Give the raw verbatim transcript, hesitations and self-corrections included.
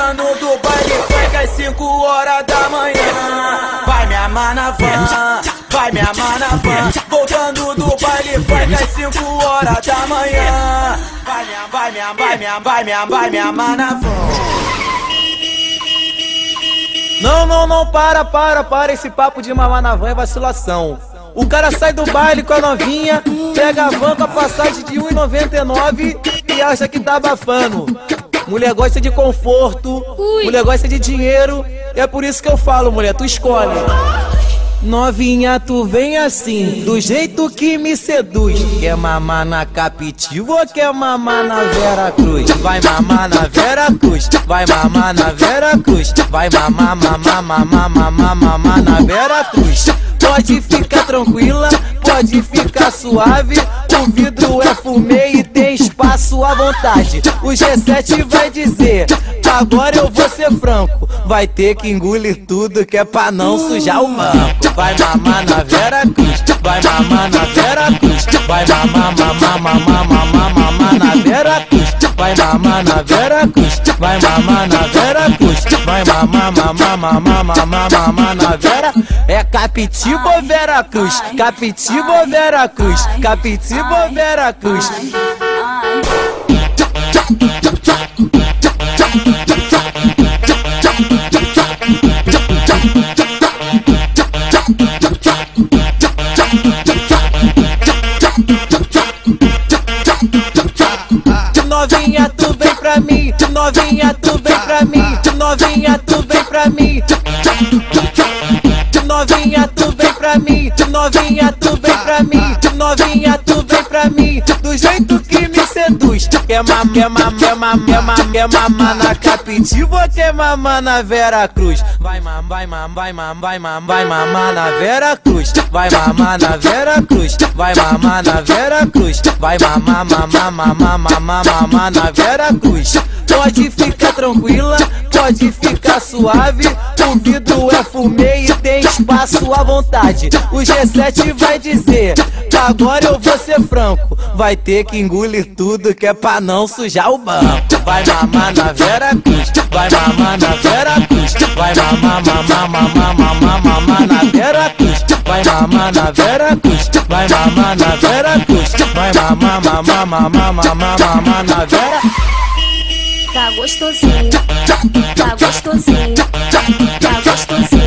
Voltando do baile funk às cinco horas da manhã. Vai me amar na van, vai me amar na van. Voltando do baile funk às cinco horas da manhã. Vai me amar, vai me amar, vai me amar, vai me amar, vai me amar na van. Não, não, não, para, para, para. Esse papo de mamar na van é vacilação. O cara sai do baile com a novinha, pega a van com a passagem de um real e noventa e nove e acha que tá abafando. Mulher gosta de conforto, Ui. mulher gosta de dinheiro. E é por isso que eu falo, mulher, tu escolhe. Novinha, tu vem assim, do jeito que me seduz. Quer mamar na Capitivo ou quer mamar na Vera Cruz? Vai mamar na Vera Cruz, vai mamar na Vera Cruz. Vai mamar, mamar, mamar, mamar, mamar na Vera Cruz. Pode ficar tranquila, pode ficar suave. O vidro é fumê e tem espaço à vontade. O G sete vai dizer, agora eu vou ser franco. Vai ter que engolir tudo que é pra não sujar o banco. Vai mamar na Vera Cruz, vai mamar na Vera Cruz. Vai mamar, mamar, mamar, mamar, mamar na Vera Cruz. Vai mamar na Vera Cruz, vai mamar na Vera Cruz. Vai mamar, mamar, mamar, mamar, mamar na Vera. É Capitivo ou Vera Cruz? Capitivo ou Vera Cruz? Capitivo ou Vera Cruz? Novinha, tu vem pra mim, novinha, tu vem pra mim, novinha, tu vem pra mim. Novinha, tu vem pra mim, novinha, tu vem pra mim, novinha, tu vem pra mim, do jeito que me seduz. Quer mamar, quer mamar, quer mamar, quer mamar, quer mamar na Capitivo ou quer mamar na Vera Cruz? Vai mamar, vai mamar, vai mamar, vai mamar, vai mamar na Vera Cruz. Vai mamar na Vera Cruz, vai mamar na Vera Cruz. Vai mamar, mamar, mamar, mamar, mamar na Vera Cruz. Pode ficar tranquila, pode ficar suave. O vidro é fumê e tem espaço à vontade. O G sete vai dizer, agora eu vou ser franco. Vai ter que engolir tudo que é pra não sujar o banco. Vai mamar na Vera Cruz, vai mamar na Vera Cruz. Vai mamar, mamar, mamar, mamar, mamar na Vera Cruz. Vai mamar na Vera Cruz, vai mamar na Vera Cruz. Vai mamar, mamar, mamar, mamar, mamar na Vera. Tá gostosinho, tá gostosinho, tá gostosinho.